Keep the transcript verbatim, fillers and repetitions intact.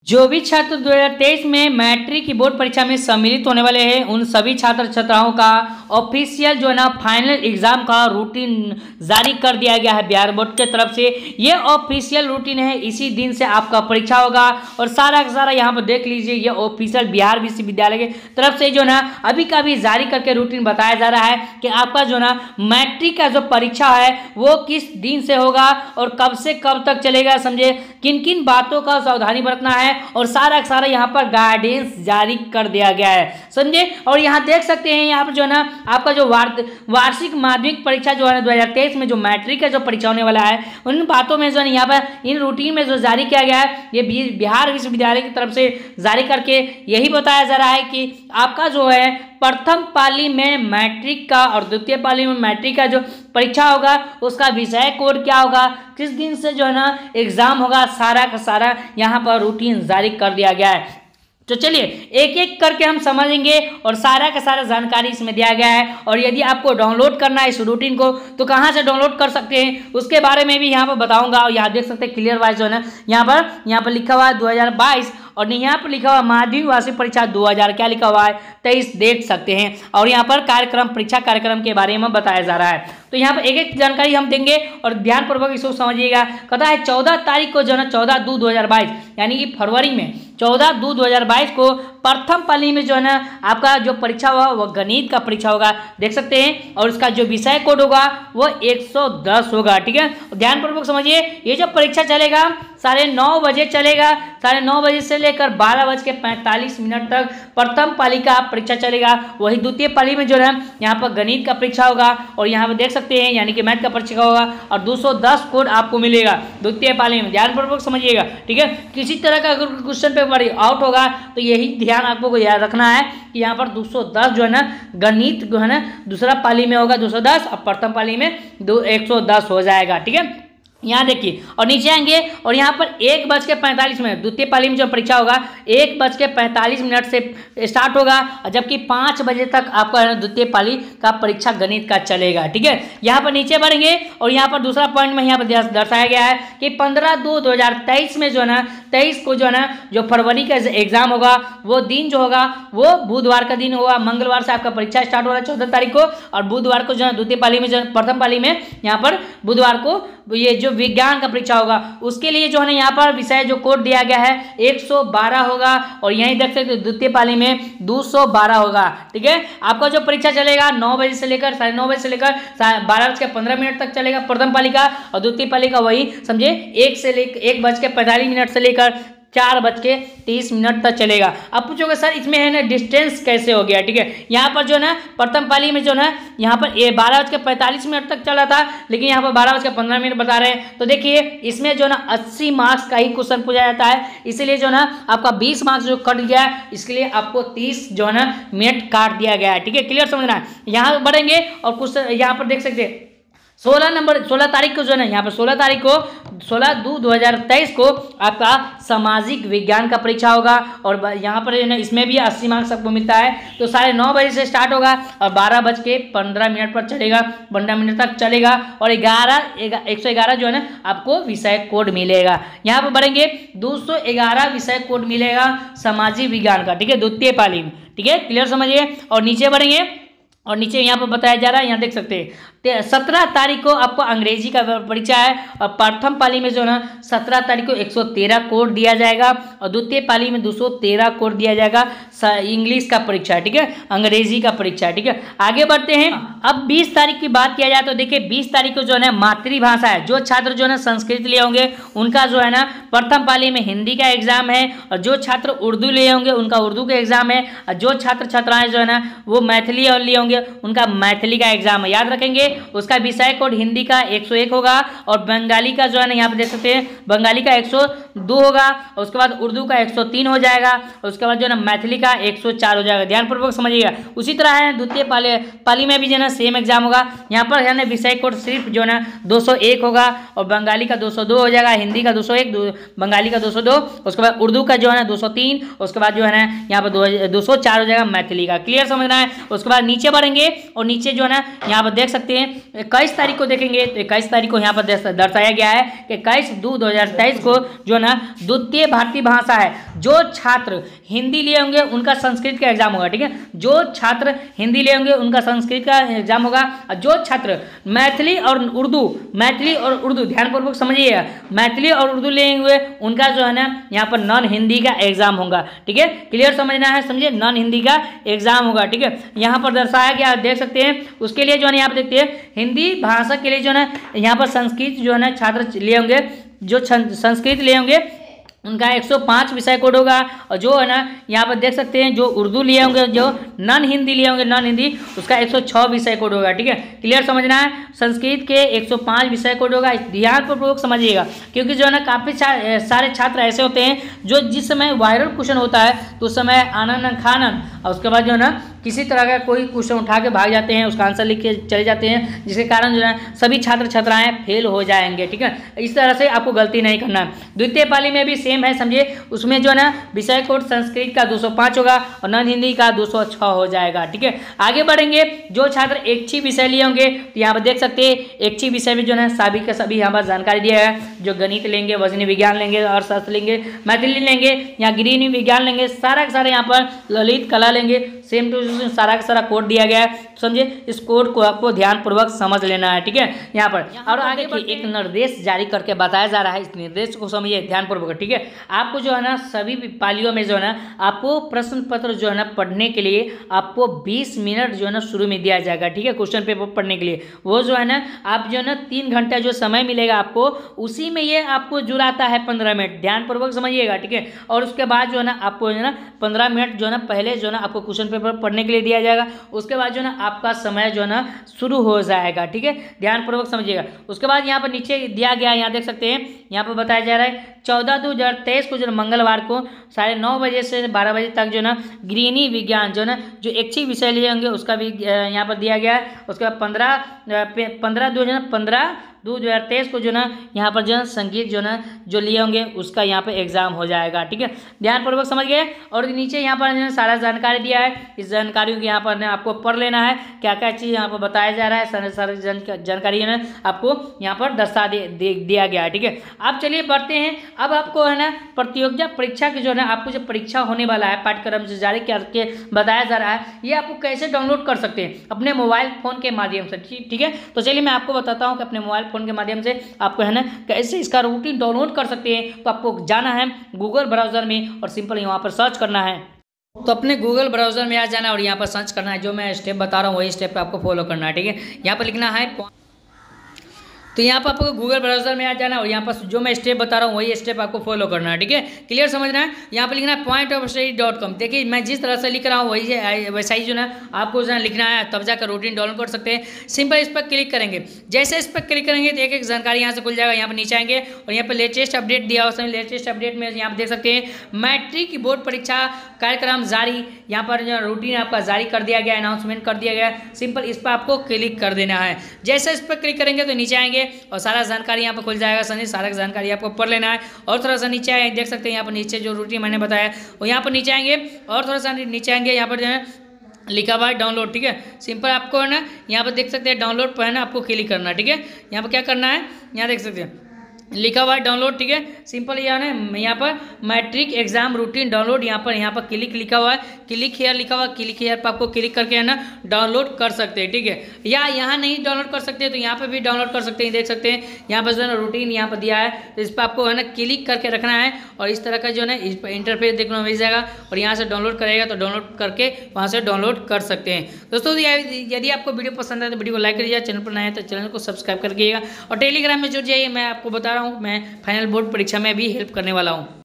जो भी छात्र दो हज़ार तेईस में मैट्रिक की बोर्ड परीक्षा में सम्मिलित होने वाले हैं उन सभी छात्र छात्राओं का ऑफिशियल जो है ना फाइनल एग्जाम का रूटीन जारी कर दिया गया है बिहार बोर्ड के तरफ से। ये ऑफिशियल रूटीन है, इसी दिन से आपका परीक्षा होगा और सारा का सारा यहाँ पर देख लीजिए। ये ऑफिशियल बिहार विश्वविद्यालय के तरफ से जो ना अभी का भी जारी करके रूटीन बताया जा रहा है कि आपका जो ना मैट्रिक का जो परीक्षा है वो किस दिन से होगा और कब से कब तक चलेगा, समझे, किन किन बातों का सावधानी बरतना है और सारा सारा यहाँ पर गाइडेंस जारी कर दिया गया है, समझे। और यहाँ देख सकते हैं यहाँ पर जो है ना आपका जो वार्षिक माध्यमिक परीक्षा जो है दो हज़ार तेईस में जो मैट्रिक का जो परीक्षा होने वाला है उन बातों में जो है यहाँ पर इन रूटीन में जो जारी किया गया है ये बिहार विश्वविद्यालय की तरफ से जारी करके यही बताया जा रहा है कि आपका जो है प्रथम पाली में मैट्रिक का और द्वितीय पाली में मैट्रिक का जो परीक्षा होगा उसका विषय कोड क्या होगा, किस दिन से जो है ना एग्जाम होगा, सारा का सारा यहाँ पर रूटीन जारी कर दिया गया है। तो चलिए एक एक करके हम समझेंगे और सारा का सारा जानकारी इसमें दिया गया है। और यदि आपको डाउनलोड करना है इस रूटीन को तो कहाँ से डाउनलोड कर सकते हैं उसके बारे में भी यहाँ पर बताऊंगा। और यहाँ देख सकते हैं क्लियर वाइज जो है ना यहाँ पर यहाँ पर लिखा हुआ है दो हज़ार बाईस और यहाँ पर लिखा हुआ माध्यमिक वार्षिक परीक्षा दो हज़ार क्या लिखा हुआ है तेईस देख सकते हैं। और यहाँ पर कार्यक्रम परीक्षा कार्यक्रम के बारे में बताया जा रहा है। तो यहाँ पर एक एक जानकारी हम देंगे और ध्यानपूर्वक इसको समझिएगा। कहता है चौदह तारीख को जो है चौदह दो दो हज़ार बाईस यानी कि फरवरी में चौदह दो दो हज़ार बाईस को प्रथम पाली में जो है ना आपका जो परीक्षा होगा वह गणित का परीक्षा होगा, देख सकते हैं। और उसका जो विषय कोड होगा वो एक सौ दस होगा, ठीक है। ध्यानपूर्वक समझिए, ये जो परीक्षा चलेगा साढ़े नौ बजे चलेगा, साढ़े नौ बजे से लेकर बारह बज के पैंतालीस मिनट तक प्रथम पाली का परीक्षा चलेगा। वही द्वितीय पाली में जो है यहाँ पर गणित का परीक्षा होगा और यहाँ पर देख सकते हैं यानी कि मैथ का परीक्षा होगा और दो सौ दस कोड आपको मिलेगा द्वितीय पाली में। ध्यानपूर्वक समझिएगा, ठीक है। किसी तरह का अगर क्वेश्चन पेपर आउट होगा तो यही ध्यान आपको याद रखना है कि यहाँ पर दो सौ दस जो है ना गणित जो है ना दूसरा पाली में होगा दो सौ दस और प्रथम पाली में दो एक सौ दस हो जाएगा, ठीक है। यहाँ देखिए और नीचे आएंगे और यहाँ पर एक बज के पैंतालीस मिनट द्वितीय पाली में जो परीक्षा होगा एक बज के पैंतालीस मिनट से स्टार्ट होगा और जबकि पाँच बजे तक आपका द्वितीय पाली का परीक्षा गणित का चलेगा, ठीक है। यहाँ पर नीचे बढ़ेंगे और यहाँ पर दूसरा पॉइंट में यहाँ पर दर्शाया गया है कि पंद्रह दो दो हज़ार तेईस में जो है ना तेईस को जो है ना जो फरवरी का एग्जाम होगा वो दिन जो होगा वो बुधवार का दिन होगा। मंगलवार से आपका परीक्षा स्टार्ट हो रहा है चौदह तारीख को और बुधवार को जो है द्वितीय पाली में जो प्रथम पाली में यहाँ पर बुधवार को ये जो विज्ञान का परीक्षा होगा उसके लिए जो है ना यहाँ पर विषय जो कोड दिया गया है एक सौ बारह होगा और यहीं देख सकते द्वितीय पाली में दो सौ बारह होगा, ठीक है। आपका जो परीक्षा चलेगा नौ बजे से लेकर साढ़े नौ बजे से लेकर बारह बज के पंद्रह मिनट तक चलेगा प्रथम पाली का और द्वितीय पाली का वही समझे एक से लेकर एक बज के पैंतालीस मिनट से लेकर चार बज के तीस मिनट तक चलेगा। अब पूछोगे सर इसमें है ना डिस्टेंस कैसे हो गया, ठीक है। यहाँ पर जो ना प्रथम पाली में जो ना यहाँ पर ये बारह बज के पैंतालीस मिनट तक चला था लेकिन यहाँ पर बारह बज के पंद्रह मिनट बता रहे हैं। तो देखिए इसमें जो ना अस्सी मार्क्स का ही क्वेश्चन पूछा जाता है, इसलिए जो ना आपका बीस मार्क्स जो कट गया है इसके लिए आपको तीस जो है ना मिनट काट दिया गया है, ठीक है। क्लियर समझना है। यहाँ बढ़ेंगे और कुछ यहाँ पर देख सकते हैं सोलह नंबर सोलह तारीख को जो है ना यहाँ पर सोलह तारीख को सोलह दो दो हज़ार तेईस को आपका सामाजिक विज्ञान का परीक्षा होगा और यहाँ पर जो है इसमें भी अस्सी मार्क्स आपको मिलता है। तो साढ़े नौ बजे से स्टार्ट होगा और बारह बज के पंद्रह मिनट पर चलेगा, पंद्रह मिनट तक चलेगा और ग्यारह एक सौ ग्यारह जो है ना आपको विषय कोड मिलेगा। यहाँ पर बढ़ेंगे दो सौ ग्यारह विषय कोड मिलेगा सामाजिक विज्ञान का, ठीक है, द्वितीय पाली में, ठीक है। क्लियर समझिए। और नीचे बढ़ेंगे और नीचे यहाँ पर बताया जा रहा है, यहाँ देख सकते हैं सत्रह तारीख को आपको अंग्रेजी का परीक्षा है और प्रथम पाली में जो है ना सत्रह तारीख को एक सौ तेरह कोड दिया जाएगा और द्वितीय पाली में दो सौ तेरह कोड दिया जाएगा। इंग्लिश का परीक्षा है, ठीक है, अंग्रेजी का परीक्षा है, ठीक है। आगे बढ़ते हैं। अब बीस तारीख की बात किया जाए तो देखिए बीस तारीख को जो है ना मातृभाषा है, जो छात्र जो है ना संस्कृत लिए होंगे उनका जो है ना प्रथम पाली में हिंदी का एग्जाम है और जो छात्र उर्दू लिए होंगे उनका उर्दू का एग्जाम है और जो छात्र छात्राएं जो है ना वो मैथिली और लिए होंगे उनका मैथिली का एग्जाम है। याद रखेंगे उसका विषय कोड हिंदी का एक सौ एक होगा और बंगाली का जो है ना यहाँ पे देख सकते हैं बंगाली का एक सौ दो होगा और उसके बाद उर्दू का एक सौ तीन हो जाएगा और उसके बाद जो है ना मैथिली का एक सौ चार हो जाएगा। ध्यानपूर्वक समझिएगा। उसी तरह है द्वितीय पाली पाली में भी जो है ना सेम एग्जाम होगा। यहाँ पर है ना विषय कोड सिर्फ जो है ना दो सौ एक होगा और बंगाली का दो सौ दो हो जाएगा, हिंदी का दो सौ एक, बंगाली का दो सौ दो, उसके बाद उर्दू का जो है ना दो सौ तीन, उसके बाद जो है ना यहाँ पर दो सौ चार हो जाएगा मैथिली का। क्लियर समझना है। उसके बाद नीचे बढ़ेंगे और नीचे जो है ना यहाँ पर देख सकते हैं हैं इक्कीस तारीख को देखेंगे तो इक्कीस तारीख को यहाँ पर दर्शाया गया है कि इक्कीस दो दो हजार तेईस को जो है ना द्वितीय भारतीय भाषा है, जो छात्र हिंदी लिए होंगे उनका संस्कृत का एग्जाम होगा। ठीक है, जो छात्र हिंदी लिए होंगे उनका संस्कृत का एग्जाम होगा, और जो छात्र मैथिली और उर्दू मैथिली और उर्दू ध्यानपूर्वक समझिएगा, मैथिली और उर्दू लिए हुए उनका जो है ना यहाँ पर नॉन हिंदी का एग्जाम होगा। ठीक है, क्लियर समझना है, समझिए, नॉन हिंदी का एग्जाम होगा। ठीक है, यहाँ पर दर्शाया गया, आप देख सकते हैं। उसके लिए जो है ना यहाँ पर देखते हैं हिंदी भाषा के लिए जो है ना यहाँ पर संस्कृत जो है ना छात्र लिए होंगे, जो संस्कृत लिए होंगे उनका एक सौ पाँच विषय कोड होगा, और जो है ना यहाँ पर देख सकते हैं जो उर्दू लिए होंगे, जो नॉन हिंदी लिए होंगे नॉन हिंदी, उसका एक सौ छह विषय कोड होगा। ठीक है, क्लियर समझना है। संस्कृत के एक सौ पाँच विषय कोड होगा, ध्यान पूर्वक समझिएगा, क्योंकि जो है ना काफ़ी सारे छात्र ऐसे होते हैं जो जिस समय वायरल क्वेश्चन होता है तो उस समय आनंद खानन, और उसके बाद जो है ना किसी तरह का कोई क्वेश्चन उठा के भाग जाते हैं, उसका आंसर लिख के चले जाते हैं, जिसके कारण जो है सभी छात्र छात्राएं फेल हो जाएंगे। ठीक है, इस तरह से आपको गलती नहीं करना है। द्वितीय पाली में भी सेम है, समझिए, उसमें जो है ना विषय कोड संस्कृत का दो सौ पाँच होगा और नॉन हिंदी का दो सौ छह हो जाएगा। ठीक है, आगे बढ़ेंगे। जो छात्र इच्छित विषय लिए होंगे तो यहाँ पर देख सकते हैं इच्छित विषय में जो है सभी का सभी यहाँ पर जानकारी दिया है। जो गणित लेंगे, वजनी विज्ञान लेंगे, अर्थशास्त्र लेंगे, मैथिली लेंगे, यहाँ गृह विज्ञान लेंगे, सारा का सारा यहाँ पर ललित कला लेंगे, सेम टू सारा का सारा कोड दिया गया है। समझिए, इस कोड को आपको ध्यानपूर्वक समझ लेना है। ठीक है, यहाँ पर और आगे एक निर्देश जारी करके बताया जा रहा है, इस निर्देश को समझिए ध्यानपूर्वक। ठीक है, आपको जो है ना सभी पालियों में जो है ना आपको प्रश्न पत्र जो है ना पढ़ने के लिए आपको बीस मिनट जो है ना शुरू में दिया जाएगा। ठीक है, क्वेश्चन पेपर पढ़ने के लिए वो जो है ना आप जो है ना तीन घंटा जो समय मिलेगा आपको, उसी में ये आपको जुड़ाता है पंद्रह मिनट, ध्यानपूर्वक समझिएगा। ठीक है, और उसके बाद जो है ना आपको जो है ना पंद्रह मिनट जो है ना पहले जो है ना आपको क्वेश्चन पेपर पढ़ने के लिए दिया जाएगा, उसके बाद जो है ना आपका समय जो है ना शुरू हो जाएगा। ठीक है, ध्यानपूर्वक समझिएगा। उसके बाद यहाँ पर नीचे दिया गया, यहाँ देख सकते हैं, यहाँ पर बताया जा रहा है चौदह दो हजार तेईस को जो मंगलवार को साढ़े नौ बजे से बारह बजे तक जो है ना गृहिणी विज्ञान जो है ना जो इच्छित विषय लिए होंगे उसका भी यहाँ पर दिया गया है। उसके बाद पंद्रह पंद्रह दो हजार पंद्रह दो हज़ार तेईस को जो ना यहाँ पर जो है संगीत जो ना जो लिए होंगे उसका यहाँ पर एग्जाम हो जाएगा। ठीक है, ध्यानपूर्वक समझ गए। और नीचे यहाँ पर जो है सारा जानकारी दिया है, इस जानकारियों की यहाँ पर आपको पढ़ लेना है, क्या क्या चीज़ यहाँ पर बताया जा रहा है, सारे सारे जानकारी है ना आपको यहाँ पर दर्शा दे, दे, दिया गया है। ठीक है, अब चलिए बढ़ते हैं। अब आपको है ना प्रतियोगिता परीक्षा की जो है ना आपको जो परीक्षा होने वाला है पाठ्यक्रम से जारी करके बताया जा रहा है, ये आपको कैसे डाउनलोड कर सकते हैं अपने मोबाइल फ़ोन के माध्यम से। ठीक है, तो चलिए मैं आपको बताता हूँ कि अपने मोबाइल फ़ोन के माध्यम से आपको है ना कैसे इसका रूटीन डाउनलोड कर सकते हैं। तो आपको जाना है गूगल ब्राउज़र में और सिंपल यहाँ पर सर्च करना है। तो अपने गूगल ब्राउज़र में आ जाना और यहाँ पर सर्च करना है, जो मैं स्टेप बता रहा हूँ वही स्टेप आपको फॉलो करना है। ठीक है, यहाँ पर लिखना है, तो यहाँ पर आपको गूगल ब्राउज़र में आ जाना और यहाँ पर जो मैं स्टेप बता रहा हूँ वही स्टेप आपको फॉलो करना है। ठीक है, क्लियर समझना है। यहाँ पर लिखना है point of study dot com. देखिए मैं जिस तरह से लिख रहा हूँ वही वैसा ही जो ना आपको जो है लिखना है, तब जाकर रूटीन डाउनलोड कर सकते हैं। सिंपल इस पर क्लिक करेंगे, जैसे इस पर क्लिक करेंगे तो एक एक जानकारी यहाँ से खुल जाएगा। यहाँ पर नीचे आएंगे और यहाँ पर लेटेस्ट अपडेट दिया हुआ, लेटेस्ट अपडेट में यहाँ पर देख सकते हैं मैट्रिक की बोर्ड परीक्षा कार्यक्रम जारी, यहाँ पर जो रूटीन आपका जारी कर दिया गया, अनाउंसमेंट कर दिया गया। सिंपल इस पर आपको क्लिक कर देना है। जैसे इस पर क्लिक करेंगे तो नीचे आएंगे और सारा जानकारी यहाँ पर खुल जाएगा। समझिए, सारा जानकारी आपको पढ़ लेना है। और थोड़ा सा नीचे आए, देख सकते हैं यहाँ पर नीचे जो रूटीन मैंने बताया वो यहाँ पर नीचे आएंगे और थोड़ा सा नीचे आएंगे, यहाँ पर जो है लिखा हुआ है डाउनलोड। ठीक है, सिंपल आपको है ना यहाँ पर देख सकते हैं डाउनलोड पर है ना आपको क्लिक करना है। ठीक है, यहाँ पर क्या करना है, यहाँ देख सकते हैं लिखा हुआ है डाउनलोड। ठीक है, सिंपल यहाँ है यहाँ पर मैट्रिक एग्जाम रूटीन डाउनलोड, यहाँ पर यहाँ पर क्लिक लिखा हुआ है, क्लिक हेयर लिखा हुआ है, क्लिक हेयर पर आपको क्लिक करके है ना डाउनलोड कर सकते हैं। ठीक है, या यहाँ नहीं डाउनलोड कर सकते तो यहाँ पे भी डाउनलोड कर सकते हैं। देख सकते हैं यहाँ पर जो है ना रूटीन यहाँ पर दिया है, तो इस पर आपको है ना क्लिक करके रखना है और इस तरह का जो है ना इस पर इंटरफेस देखने को मिल जाएगा और यहाँ से डाउनलोड करेगा तो डाउनलोड करके वहाँ से डाउनलोड कर सकते हैं। दोस्तों यदि आपको वीडियो पसंद आए तो वीडियो को लाइक करिएगा, चैनल पर नया है तो चैनल को सब्सक्राइब करिएगा और टेलीग्राम में जुड़ जाइए। मैं आपको बता रहा हूँ मैं फाइनल बोर्ड परीक्षा में भी हेल्प करने वाला हूँ।